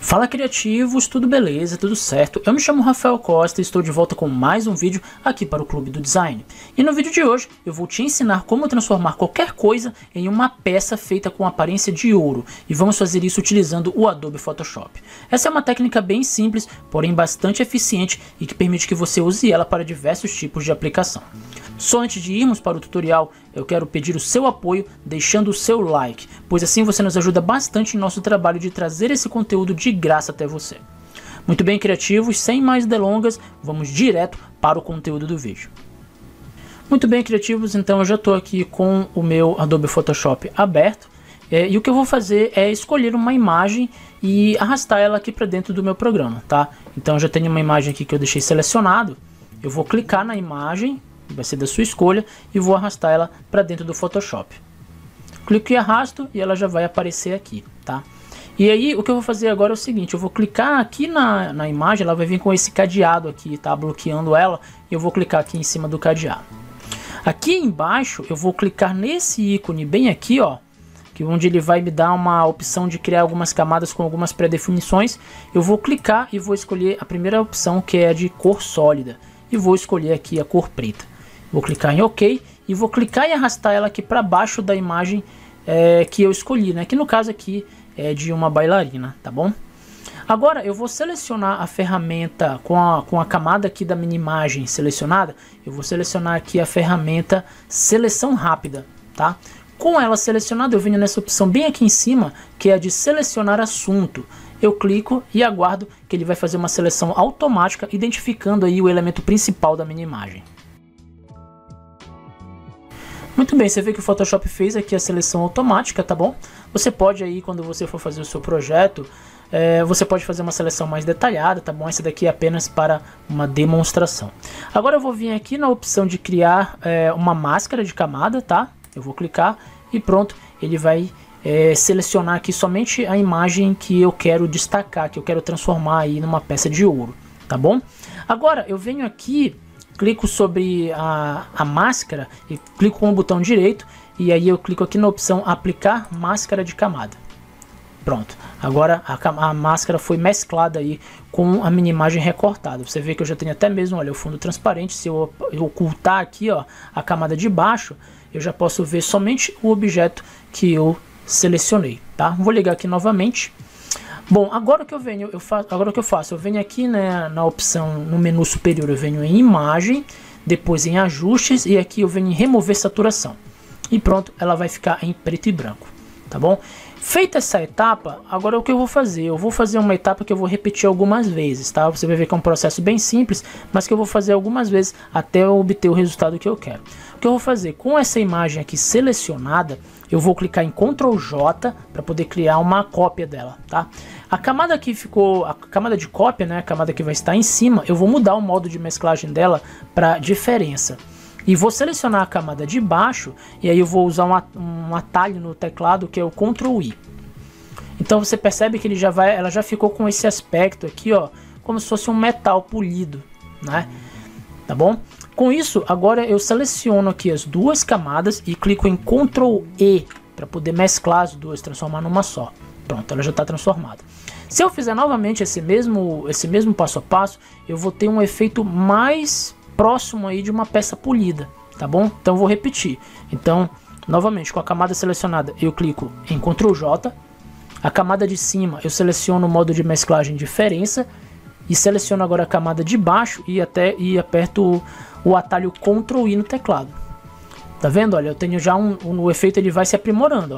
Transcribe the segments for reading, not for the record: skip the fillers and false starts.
Fala criativos, tudo beleza, tudo certo? Eu me chamo Rafael Costa e estou de volta com mais um vídeo aqui para o Clube do Design. E no vídeo de hoje eu vou te ensinar como transformar qualquer coisa em uma peça feita com aparência de ouro. E vamos fazer isso utilizando o Adobe Photoshop. Essa é uma técnica bem simples, porém bastante eficiente e que permite que você use ela para diversos tipos de aplicação. Só antes de irmos para o tutorial, eu quero pedir o seu apoio deixando o seu like, pois assim você nos ajuda bastante em nosso trabalho de trazer esse conteúdo de graça até você. Muito bem, criativos, sem mais delongas, vamos direto para o conteúdo do vídeo. Muito bem, criativos, então eu já estou aqui com o meu Adobe Photoshop aberto, e o que eu vou fazer é escolher uma imagem e arrastar ela aqui para dentro do meu programa, tá? Então eu já tenho uma imagem aqui que eu deixei selecionado, eu vou clicar na imagem, vai ser da sua escolha, e vou arrastar ela para dentro do Photoshop. Clico e arrasto e ela já vai aparecer aqui, tá? E aí o que eu vou fazer agora é o seguinte, eu vou clicar aqui na imagem, ela vai vir com esse cadeado aqui, tá? Bloqueando ela, e eu vou clicar aqui em cima do cadeado. Aqui embaixo eu vou clicar nesse ícone bem aqui, ó, que onde ele vai me dar uma opção de criar algumas camadas com algumas pré-definições. Eu vou clicar e vou escolher a primeira opção, que é de cor sólida, e vou escolher aqui a cor preta. Vou clicar em OK e vou clicar e arrastar ela aqui para baixo da imagem que eu escolhi, né? Que no caso aqui é de uma bailarina, tá bom? Agora eu vou selecionar a ferramenta com a camada aqui da minha imagem selecionada. Eu vou selecionar aqui a ferramenta Seleção Rápida, tá? Com ela selecionada, eu venho nessa opção bem aqui em cima, que é a de selecionar assunto. Eu clico e aguardo que ele vai fazer uma seleção automática, identificando aí o elemento principal da minha imagem. Muito bem, você vê que o Photoshop fez aqui a seleção automática, tá bom? Você pode aí, quando você for fazer o seu projeto, você pode fazer uma seleção mais detalhada, tá bom? Essa daqui é apenas para uma demonstração. Agora eu vou vir aqui na opção de criar uma máscara de camada, tá? Eu vou clicar e pronto, ele vai selecionar aqui somente a imagem que eu quero destacar, que eu quero transformar aí numa peça de ouro, tá bom? Agora eu venho aqui, clico sobre a máscara e clico com o botão direito e aí eu clico aqui na opção aplicar máscara de camada. Pronto, agora a máscara foi mesclada aí com a minha imagem recortada. Você vê que eu já tenho até mesmo, olha, o fundo transparente. Se eu ocultar aqui, ó, a camada de baixo, eu já posso ver somente o objeto que eu selecionei, tá? Vou ligar aqui novamente. Bom, agora o que eu faço? Eu venho aqui, né, na opção, no menu superior, eu venho em imagem, depois em ajustes e aqui eu venho em remover saturação. E pronto, ela vai ficar em preto e branco, tá bom? Feita essa etapa, agora o que eu vou fazer? Eu vou fazer uma etapa que eu vou repetir algumas vezes, tá? Você vai ver que é um processo bem simples, mas que eu vou fazer algumas vezes até eu obter o resultado que eu quero. O que eu vou fazer? Com essa imagem aqui selecionada, eu vou clicar em Ctrl J para poder criar uma cópia dela, tá? A camada que ficou, a camada de cópia, né, a camada que vai estar em cima, eu vou mudar o modo de mesclagem dela para diferença. E vou selecionar a camada de baixo e aí eu vou usar um atalho no teclado que é o Ctrl I. Então você percebe que ela já ficou com esse aspecto aqui, ó, como se fosse um metal polido, né? Tá bom? Com isso, agora eu seleciono aqui as duas camadas e clico em Ctrl E para poder mesclar as duas, transformar numa só. Pronto, ela já está transformada. Se eu fizer novamente esse mesmo passo a passo, eu vou ter um efeito mais próximo aí de uma peça polida, tá bom? Então vou repetir. Então, novamente, com a camada selecionada, eu clico em Ctrl J. A camada de cima, eu seleciono o modo de mesclagem diferença e seleciono agora a camada de baixo e aperto o atalho Ctrl I no teclado. Tá vendo? Olha, eu tenho já o efeito, ele vai se aprimorando,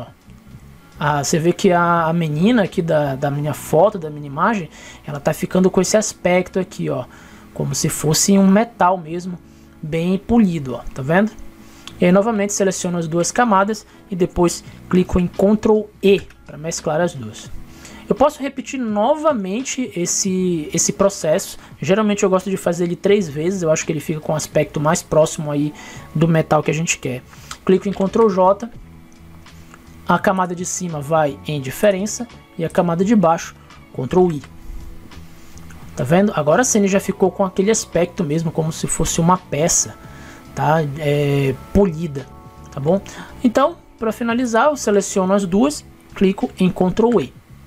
ó. Você vê que a menina aqui da minha foto, da minha imagem, ela tá ficando com esse aspecto aqui, ó, como se fosse um metal mesmo, bem polido, ó, tá vendo? E aí novamente seleciono as duas camadas e depois clico em Ctrl E para mesclar as duas. Eu posso repetir novamente esse processo. Geralmente eu gosto de fazer ele 3 vezes, eu acho que ele fica com um aspecto mais próximo aí do metal que a gente quer. Clico em Ctrl J, a camada de cima vai em diferença e a camada de baixo Ctrl I. Tá vendo? Agora sim ele já ficou com aquele aspecto mesmo, como se fosse uma peça, tá? Polida, tá bom? Então, para finalizar, eu seleciono as duas, clico em Ctrl E.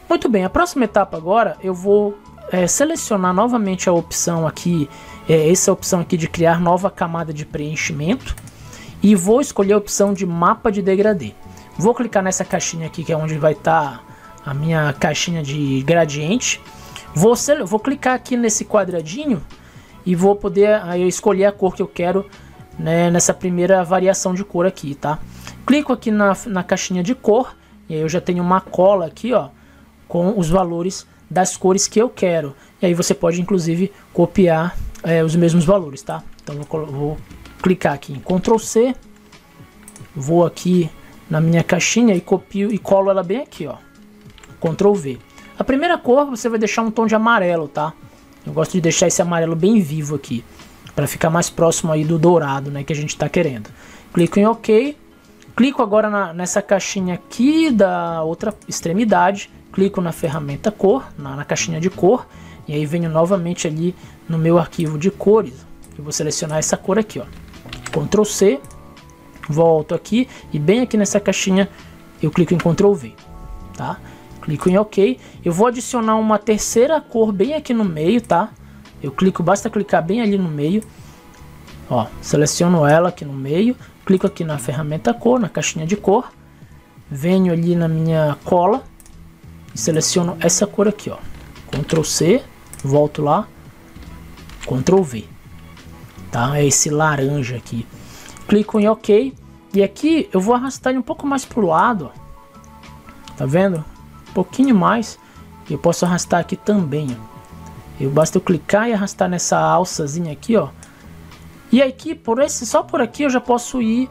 Muito bem, a próxima etapa agora eu vou selecionar novamente a opção aqui, essa opção aqui de criar nova camada de preenchimento, e vou escolher a opção de mapa de degradê. Vou clicar nessa caixinha aqui, que é onde vai estar a minha caixinha de gradiente. Vou clicar aqui nesse quadradinho e vou poder escolher a cor que eu quero, né, nessa primeira variação de cor aqui, tá? Clico aqui na caixinha de cor e aí eu já tenho uma cola aqui, ó, com os valores das cores que eu quero. E aí você pode inclusive copiar os mesmos valores, tá? Então vou clicar aqui em Ctrl C, vou aqui na minha caixinha e copio e colo ela bem aqui, ó. Ctrl V. A primeira cor você vai deixar um tom de amarelo, tá? Eu gosto de deixar esse amarelo bem vivo aqui, para ficar mais próximo aí do dourado, né, que a gente está querendo. Clico em OK. Clico agora nessa caixinha aqui da outra extremidade. Clico na ferramenta cor, na caixinha de cor, e aí venho novamente ali no meu arquivo de cores. Eu vou selecionar essa cor aqui, ó. Ctrl C, volto aqui e bem aqui nessa caixinha eu clico em Ctrl V, tá? Clico em OK. Eu vou adicionar uma terceira cor bem aqui no meio, tá? Basta clicar bem ali no meio, ó, seleciono ela aqui no meio, clico aqui na ferramenta cor, na caixinha de cor, venho ali na minha cola e seleciono essa cor aqui, ó. Ctrl C, volto lá, Ctrl V, tá? É esse laranja aqui. Clico em OK e aqui eu vou arrastar ele um pouco mais pro lado, ó. Tá vendo? Um pouquinho mais. E eu posso arrastar aqui também, ó. Basta eu clicar e arrastar nessa alçazinha aqui, ó. E aqui, só por aqui eu já posso ir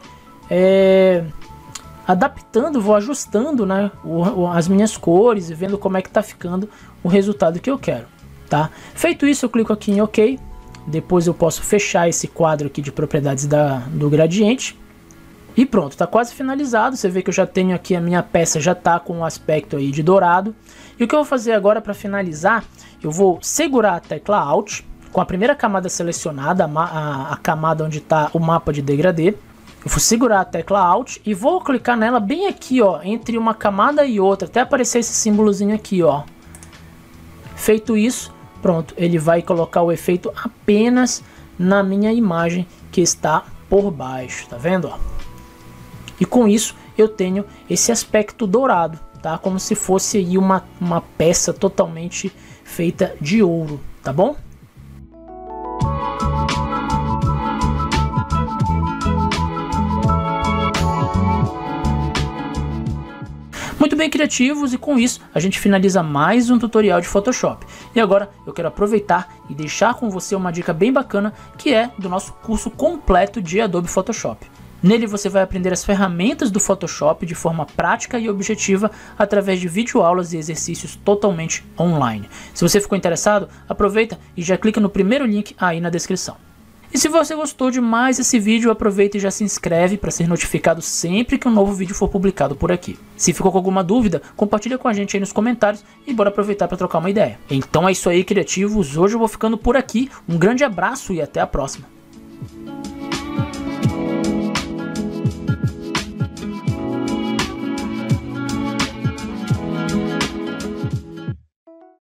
adaptando, vou ajustando, né, as minhas cores e vendo como é que tá ficando o resultado que eu quero, tá? Feito isso, eu clico aqui em OK. Depois eu posso fechar esse quadro aqui de propriedades do gradiente. E pronto, tá quase finalizado. Você vê que eu já tenho aqui a minha peça, já tá com um aspecto aí de dourado. E o que eu vou fazer agora para finalizar, eu vou segurar a tecla Alt, com a primeira camada selecionada, a camada onde está o mapa de degradê. Eu vou segurar a tecla Alt e vou clicar nela bem aqui, ó, entre uma camada e outra, até aparecer esse símbolozinho aqui, ó. Feito isso, pronto, ele vai colocar o efeito apenas na minha imagem que está por baixo, tá vendo, ó? E com isso eu tenho esse aspecto dourado, tá? Como se fosse aí uma peça totalmente feita de ouro, tá bom? Muito bem, criativos, e com isso a gente finaliza mais um tutorial de Photoshop. E agora eu quero aproveitar e deixar com você uma dica bem bacana, que é do nosso curso completo de Adobe Photoshop. Nele você vai aprender as ferramentas do Photoshop de forma prática e objetiva através de videoaulas e exercícios totalmente online. Se você ficou interessado, aproveita e já clica no primeiro link aí na descrição. E se você gostou de mais esse vídeo, aproveita e já se inscreve para ser notificado sempre que um novo vídeo for publicado por aqui. Se ficou com alguma dúvida, compartilha com a gente aí nos comentários e bora aproveitar para trocar uma ideia. Então é isso aí, criativos, hoje eu vou ficando por aqui, um grande abraço e até a próxima.